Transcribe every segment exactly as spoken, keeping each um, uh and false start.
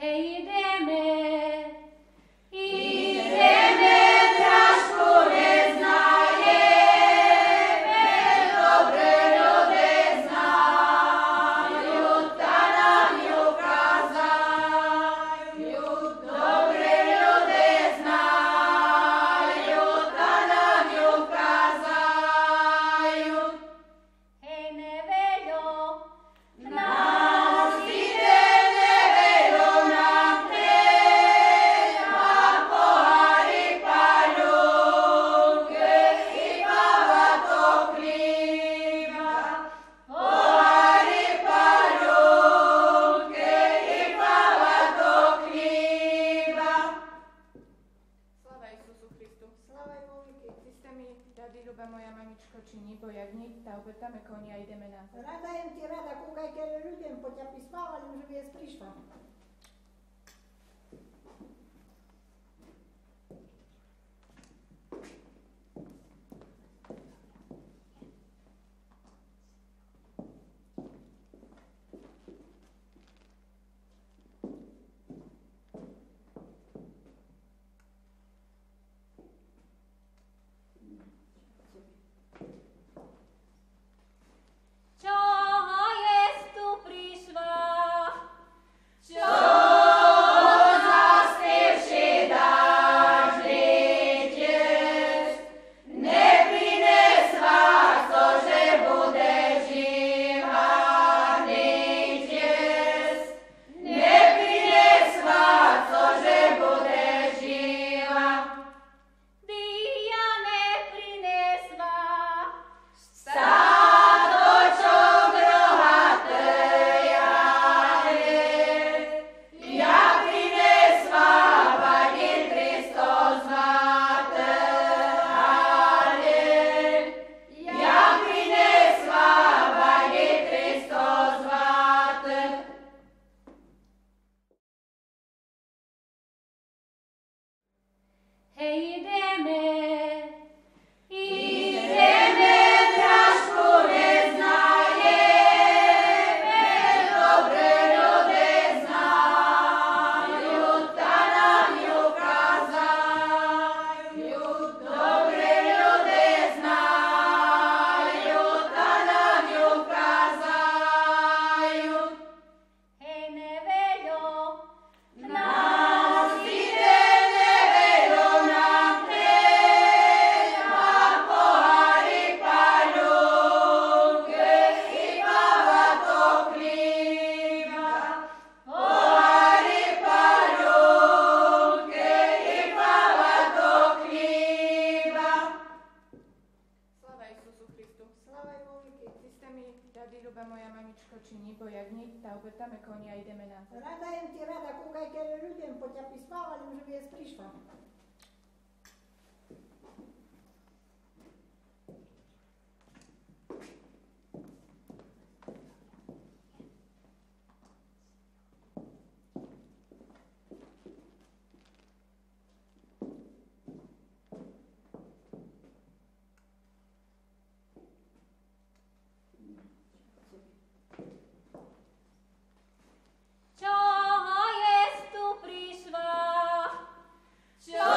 Čo jest tu prišla? Čo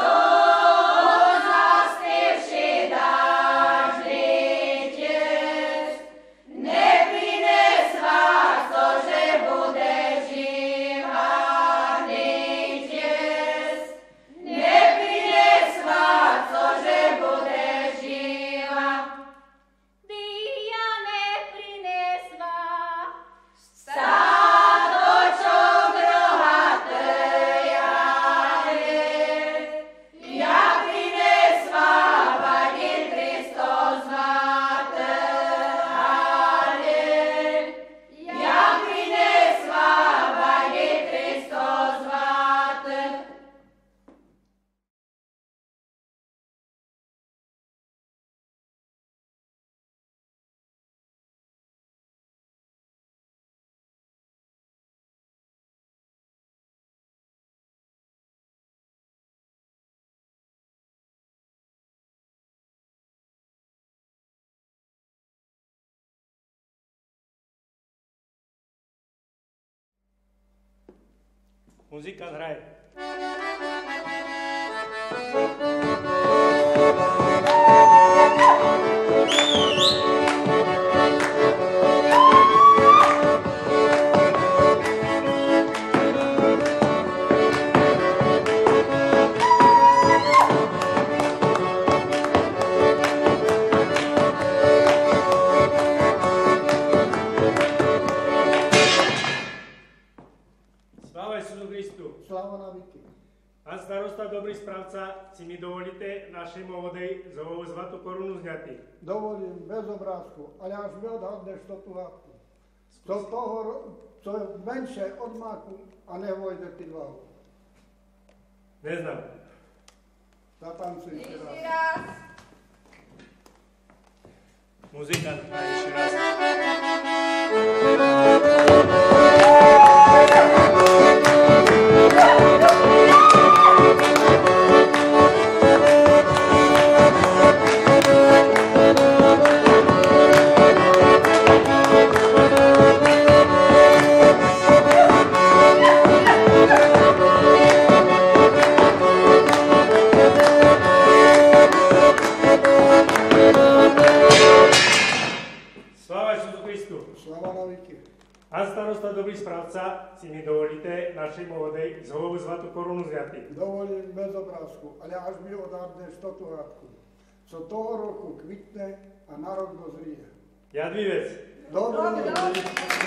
Muzikant hraje. Pán starosta, dobrý správca, si mi dovolíte našej Mohodej zovou zlatú korunu zňatý? Dovolím, bez obrázku, ale až mi odhadneš to tú hádku. Co toho, co je menšie od máku a nevojde ty dva. Neznám. Zatancuj ešte raz. raz. Muzikant hraje ešte raz. Pán starosta, dobrý správca, si mi dovolíte našej Mohodej zhovou zlatú korunu zňatý? Dovolím, bez obrázku, ale až mi odhadneš to tú hádku. Co toho roku kvitne a na rok dozrie. Jadvivec. Dobre, dobre.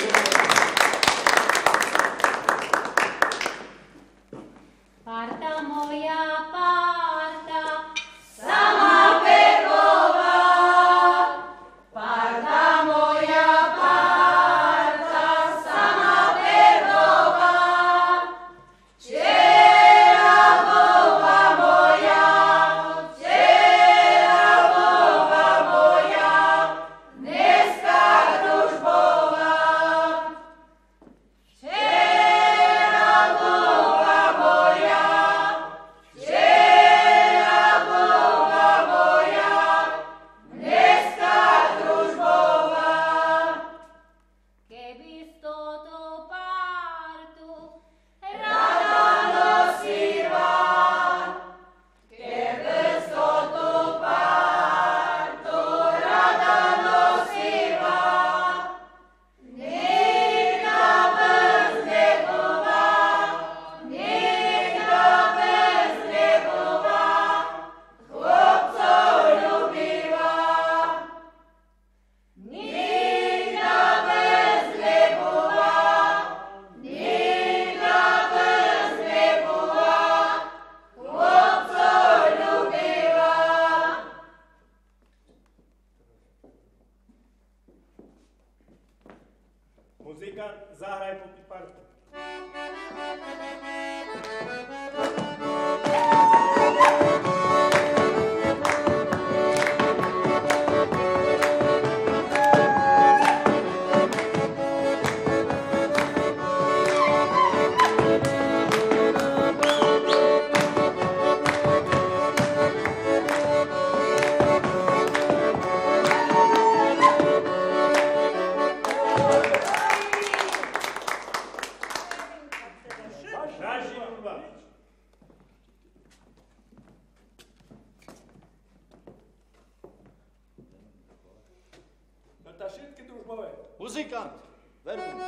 Parta moja, parta, sama pervová. Parta moja, parta, sama pervová. Včera bova moja, včera bova moja, dneska družbová. Včera bova moja, včera bova moja, dneska družbová. keby z toto partu Rada nosíva, keby toto parto rada nosíva. Nikda bez nebova, nikda bez nebova, chłopcov ľubíva. Nikda bez nebova, nikda bez nebova, chłopcov ľubíva. Muzikant, zahraj popri partu. Raži hudba. No tá všetky družbové. Muzikant, verbum.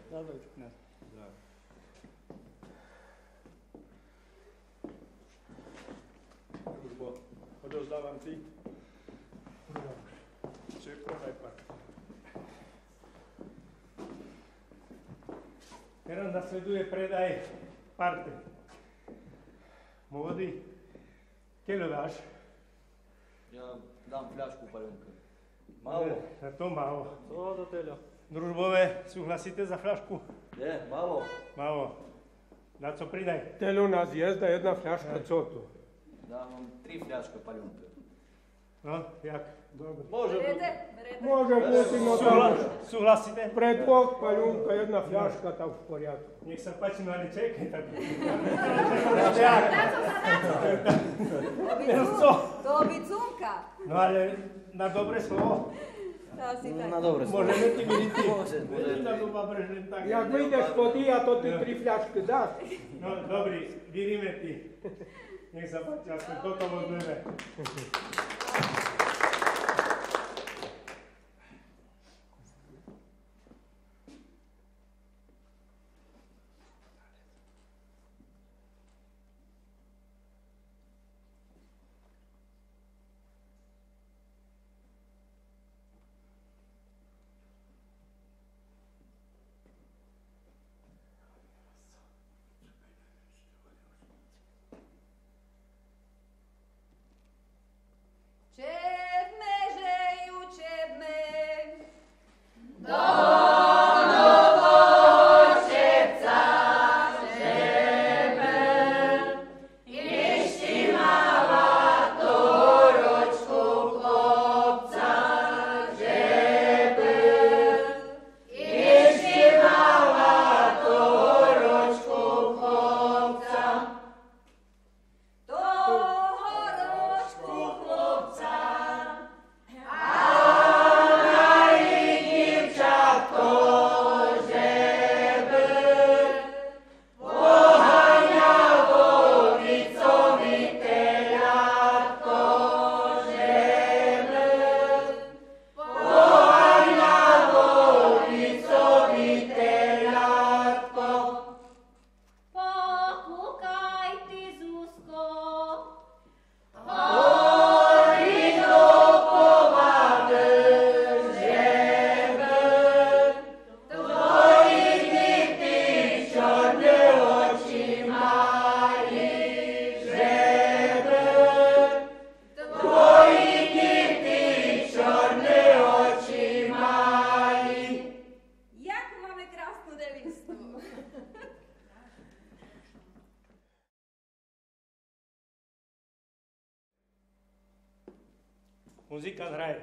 Družbo, odovzdávam ti. Čo je prvý pak. Teraz nasleduje predaj parte. Молодий, keľo dáš? Ja dám fľašku paľonka. Málo. Na to málo. Co do teľa? Družbové, súhlasíte za fľašku? Je, málo. Málo. Na co pridaj? Teľu nás jezda jedna fľaška, co tu? Dám vám tri fľaška paľonka. No, jak? Dobre. Môže byť. Môže pustimo tam. Súhla- súhlasíte? Pred dvoch paľunka, jedna fľaška tam v poriadku. Nech sa páči, no ale čekaj tak. Co? To by cunka. No ale na dobre slovo. Asi tak. Na dobre. Môžeme ti militi. Môže, môže. Na doba brežne tak. Jak vyjdeš po dia, to ty tri fľašky dáš. No, dobrý, vyríme ti. Nech sa páči, aspoň toto vodneme. Čebme, žeju, čebme. Pokúkaj ty, Zuzko. Jaku máme krásnu nevistu. Muzikant hraje.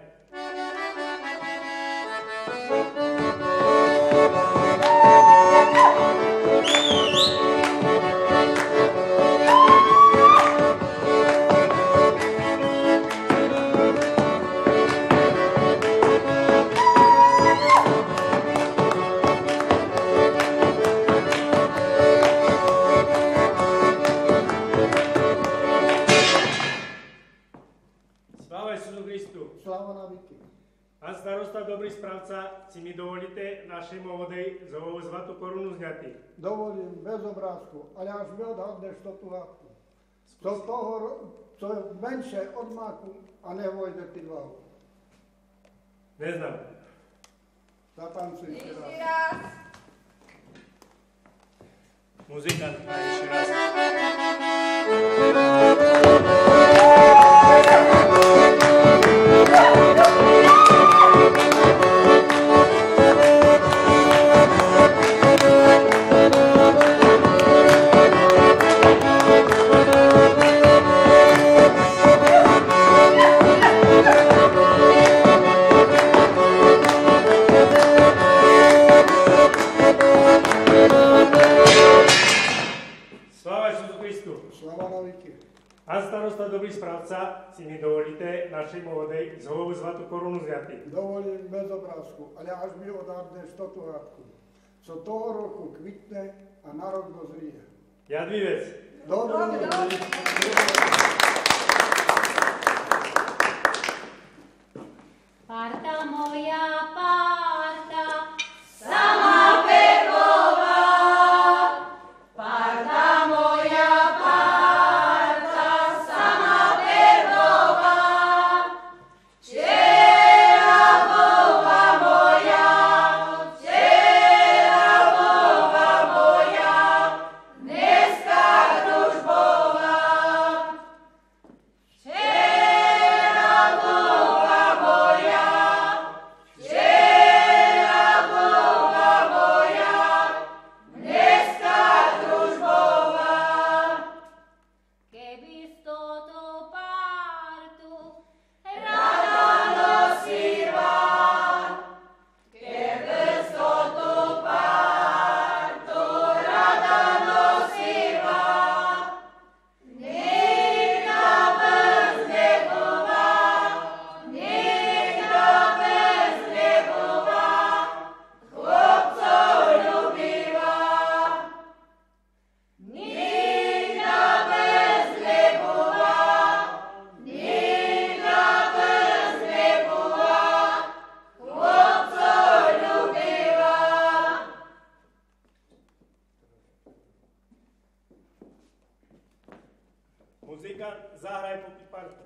Sláva Isusu Kristu. Sláva na Viki. Pán starosta, dobrý správca, si mi dovolíte našej молодej zovou zlatú korunu zňati. Dovolím bez obrázku, ale až mi odhadneš to tú hádku. Co toho, ro- co je menšie od máku a nevojde ty váhu. Neznám. Zatancujte Ešte raz. raz. Muzikant hraje ešte raz. Sláva Isusu Kristu. Sláva na Viki. Pán starosta, dobrý správca, si mi dovolíte našej молодej zovou zlatú korunu zňati. Dovolím bez obrázku, ale až mi odhadneš to tú hádku. Co toho roku kvitne a na rok dozrie. Jadvivec. Dobre. Parta moja, parta. Sama pervo Muzikant, zahraj popri partu.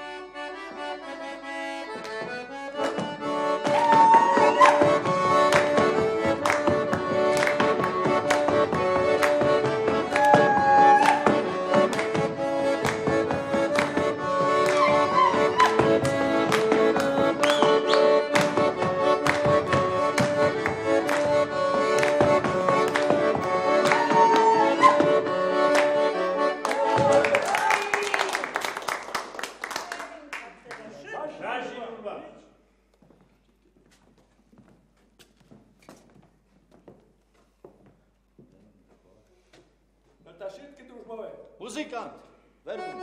Naši hudba. No tá všetky družbové. Muzikant, verbum.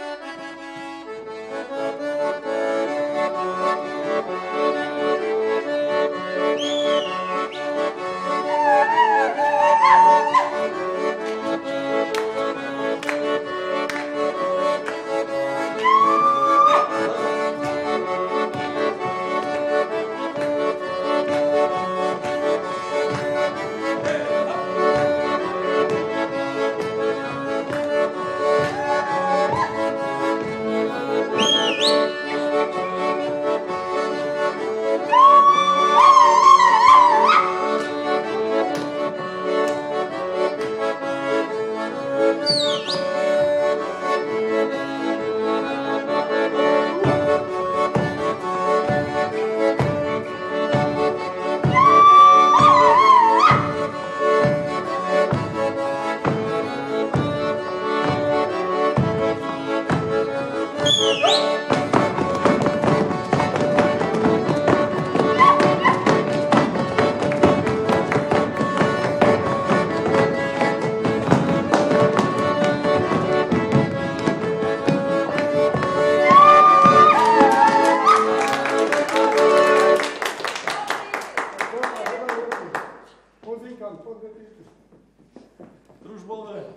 Muzikant, poďme ty. Družbové.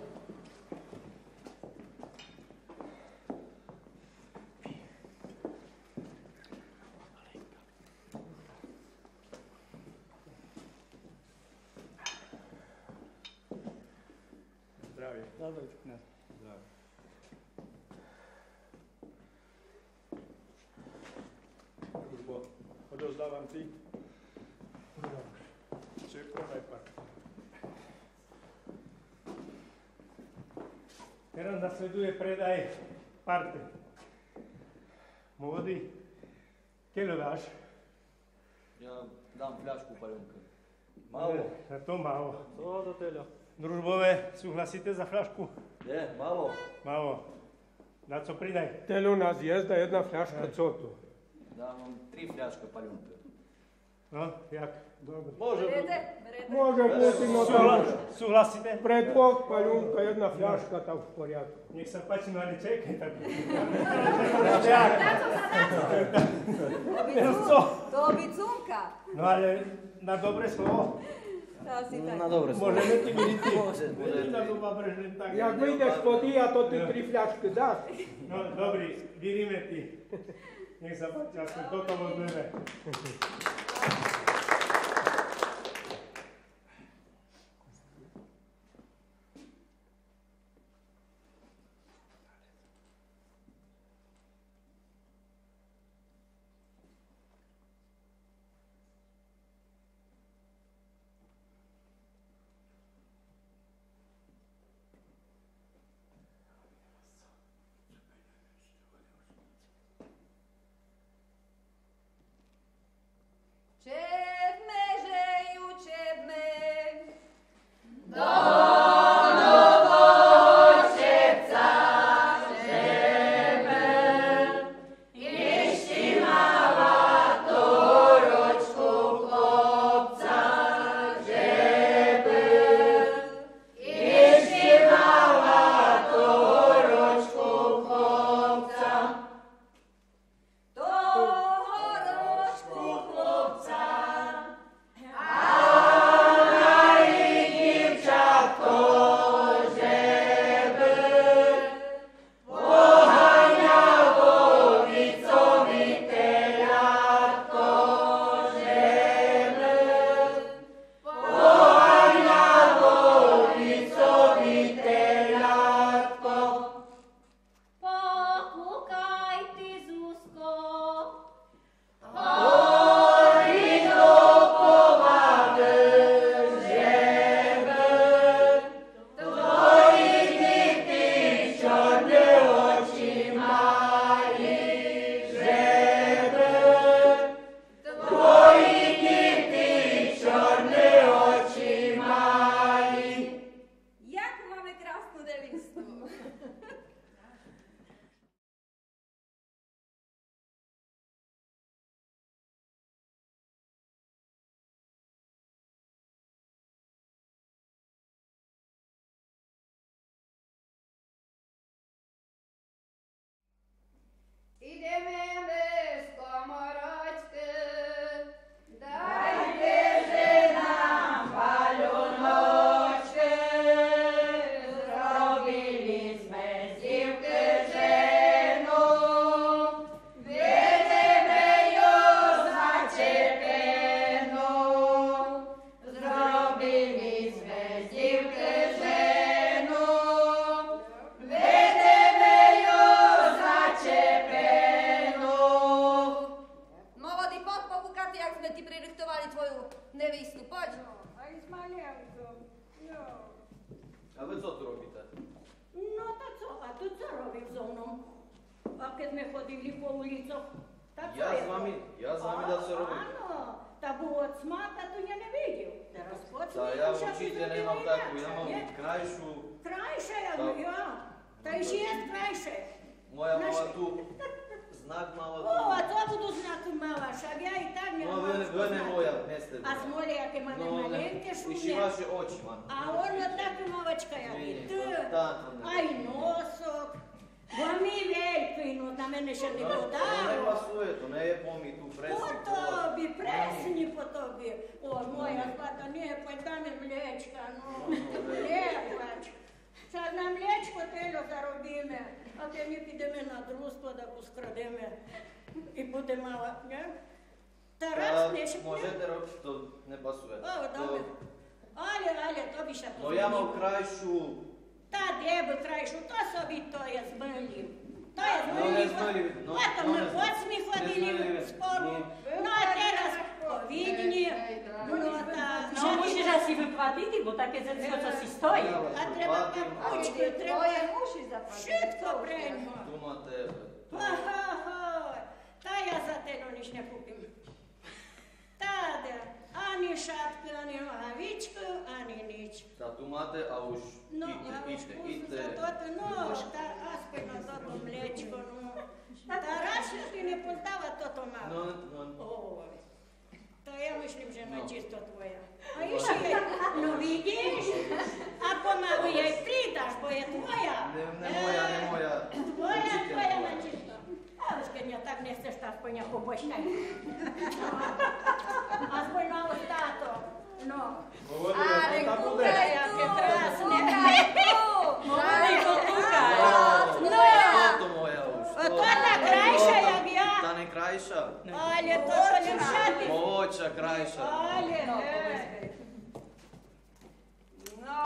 Zdravie. Dobre, Družbo. Odovzdávam ty. Súkromnej party. Teraz nasleduje predaj party. Môvody, keľo dáš? Ja dám fľašku paľunka. Málo. Na to málo. Co do teľa? Družbové, súhlasíte za fľašku? Je, málo. Málo. Na co pridaj? Telu nás jezda jedna fľaška, co tu? Dám vám tri fľaška paľunka. No, jak? Dobre. Môže byť. Berete, berete. Môže byť, no Súhla, tam súhlasíte? pre dvoch paľunka, jedna fľaška, tam v poriadku. Nech sa páči, no ale čekaj tak. Na co sa, na co? To by Teraz cum- co? To by cumka. No ale na dobre slovo. To asi tak. Na dobre slovo. Môžeme ti byť. Môže, môže. Na doba brežen tak. Jak vyjdeš po dia, to ty tri fľašky dáš. No dobrý, vyríme ty. Nech sa páči, aspoň toto vodneme. Če Jo. A vy co tu robíte? No ta co, a tu co robisz ze mną? A kiedy my chodzili po ulicach, ta co Ja je z wami, ja z wami A, da co robię. Ano, ta było cma, ta tu ja nie widział. Teraz chodźmy. Та я určite nemám takú, ja mám krajšiu. Krajsze ja Tak. mówię, ja. To już jest krajsze. Moja Naši- mala tu, znak mala O, a tu. co budu znaki mała, šak ja i tak nie No mam ви, što ви не znati. моя, не сте A моя. smolje jakie mamy No, ne, malenke і ще šumne. ваші очі, ман. A ono tako małeczka jak Ні, i ні, ty. та, та не. A i nosok. Bo mi wielki, no na mene ще не No, to не podalo. pasuje, to не je pomí tu Po presný tobie, presni po tobie. O, moja zlata, nie, pa da mi mlečka, no. Lepač. Sad na mlečko telo zarobime, a te mi підемо на дружство, да поскрадeme і буде мала, не? Тарас не ще Можете робити, то не пасує. О, добре. Але, але, тобі ще Ну я мав кращу. Та де би крайшу, то собі то я змилів. То я Ну, не змилів. змилів, ну, Потім ну, ми не в змилів. осмі Не ходили змилів. в спору. Ні. Ну, а teraz po відні. Ну, та... No musisz asi wypłatiti, bo takie zecko co si stojí. А треба папучки, треба Tvoje muši zapadli. všetko preňho. Tu na tebe. Tu. Ага, та я за те ніч не купим. Та де, ані шапки, ані ногавичку, ані ніч. Та tu máte a už Ну, idte, а уж idte, вкусно idte. за то, ну, та аспина за то млечко, ну. Та раніше ти не поздала, то то No, мало. no. Ой, то я myślę, że na No. czysto twoja. A już jej, no widzisz? A pomału jej przydasz, bo jest twoja. Не, не моя, не моя. Twoja, Určite twoja moja. na czysto. A już kiedy tak nie chcesz, ta spojnia pobośkaj. A spojna tato. No. Ale tam kúkaj bude. Jakie krásne. Kúkaj tu! No, No, to moja už. A to ta krajša jak ja. Та не крайша. Ale to to lepšati. Молодша, крайша. Ale, No, hej. no.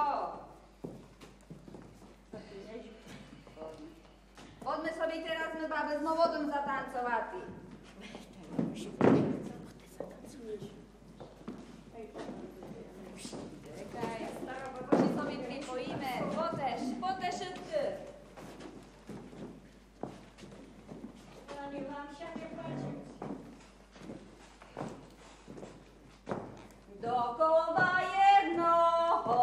Poďme sobie teraz my baby z mowodom zatancovati. Čekaj, staro, poďme sobie pripojíme. Potež, potež všetky. Ani vám się nie patrzy. Dokoła jednoho.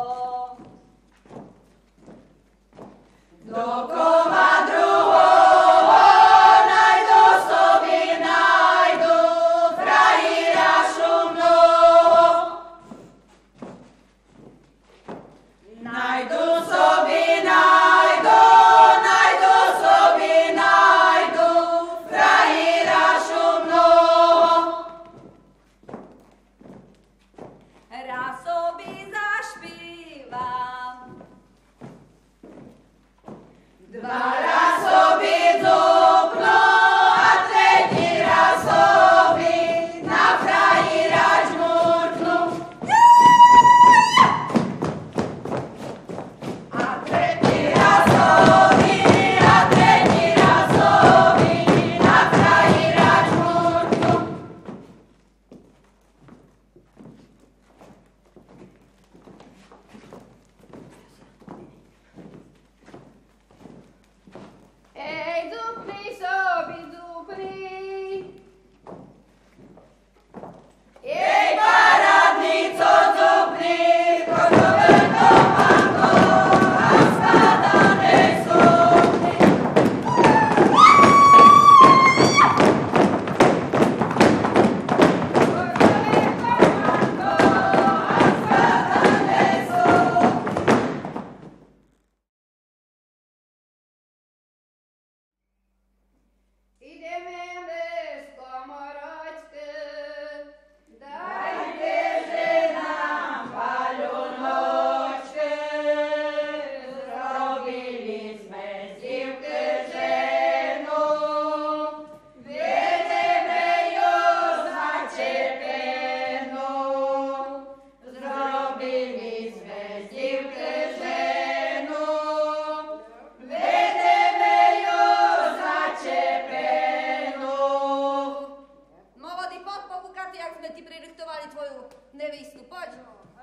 Dokoła druhого. Najdu sobie, najdu frajera szumного. Najdu sobie, najdu, najdu sobie, najdu frajera szumного. Raz sobie zaśpiewam, dwa raz sobie dupno, a trzeci raz sobie na frajera dżmurknu. A trzeci raz sobie, a trzeci raz sobie na frajera dżmurknu.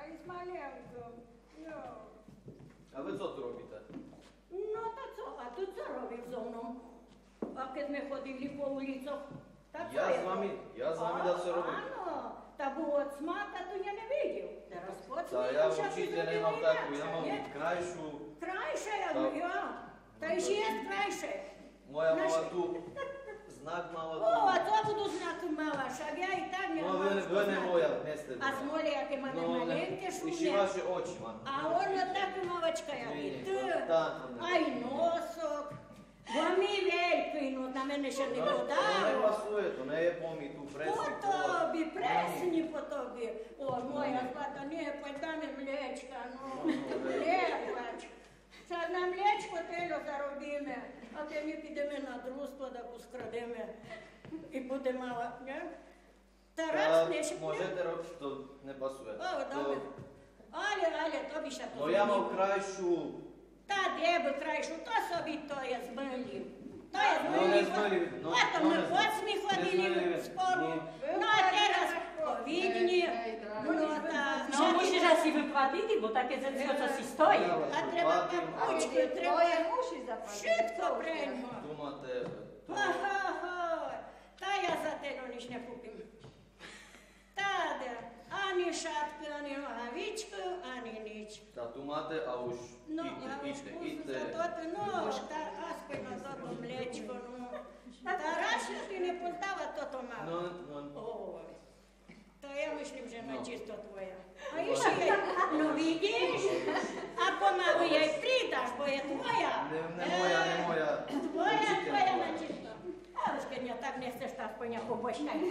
із маленьким. Ну. А ви що тут робите? Ну, та co? A tu co robisz ze mną? A kiedy my chodzili po ulicach, ta co Я jest з вами, to? я з вами да все робив. Ano, ta było cma, ta tu ja nie widział. Teraz po co? Та я вчителя не мав таку, я мав крайшу. Krajsze jak Tak. ja. To już jest krajsze. Моя Наш- мала тут, знак мала O, a тут. co budu znaki mała? Szak ja i tak nie Ну, mam ви, не- co ви не znać. моя, не сте. A z moli jakie mamy Ну, maleńkie не- і ще szumie. ваші очі, мам. A ona taka małeczka jak Ні, i ні, ty. так, не. Aj nosok. Bo mi wielki, no na мене ще не Ну, то не подало. пасує, то не є помі, ту По пресні. тобі, пресні по тобі. О, моя злата, не, пойдам млечка, ну, млечка. Це на млечко тело заробіме, а ти ми підемо на дружство, да поскрадемо. І буде мало, не? Тарас не ще Можете робити, то не пасує. О, То- добре. Але, але, тобі ще Ну я мав крайшу. Та де би крайшу, то собі то є змилів. То є Ну, не змилів. змилів, ну, Потім ну, ми не змилів. восьмі Не ходили змилів, в спору. ні. Ну, а teraz po відні. Ну, та... No musisz asi wypłatić, bo takie dziecko co si stoi. А треба папучку, треба Твоє мусиш заплатити. швидко приймо. Думате, то- Ага, та я за те ніч не купим. Та де, ані шапки, ані ногавичку, ані ніч. та думате, а уж Ну, ідьте, а ідьте, вкусно ідьте. зато, ну, та аспина зато млечко, ну. Та ращо ти не поздала, то то мало. Ну, ну, Ой, to ja myślę, że na No. czysto twoja. A jeśli jej, no widzisz, a pomału jej przydasz, bo jest twoja. не, не моя, не моя. Twoja, Учитель twoja моя. na czysto. A już kiedy tak nie chcesz, to aspoň jako bośkaj.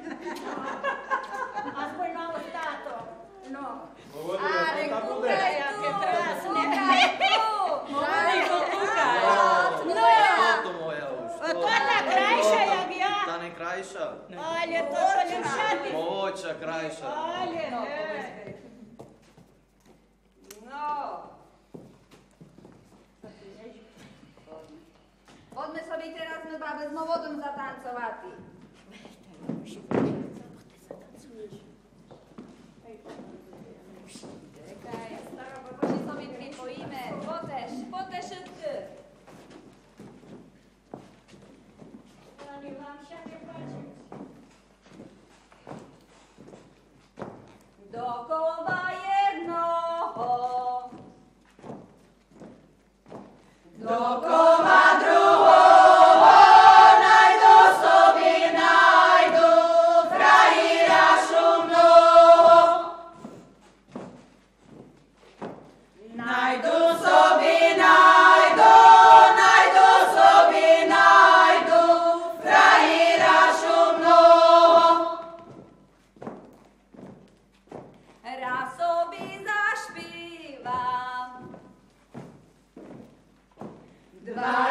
Aspoň na ostato. No. Ale буде. kukaj Jakie tu, krasne. kukaj tu. Młody kotuka. Ну, No ja. то моя уж. A to ta krajsza jak ja. Та не крайша. Ale to to nie wszędzie. Молодша, крайша. Ale, No, e. No. Chodźmy sobie teraz my baby z młodym zatancowati. Czekaj, starobabosie sobie pripoíme. Potež, potež ty. Ani mam się nie patrzeć. Dokoła jednoho. Dokoła druhoho. Najdu sobie najdu. Frajira szumnoho. Najdu sobie najdu. Najdu sobie najdu. Frajira szumnoho. Raz sobie zaśpiewam, dwa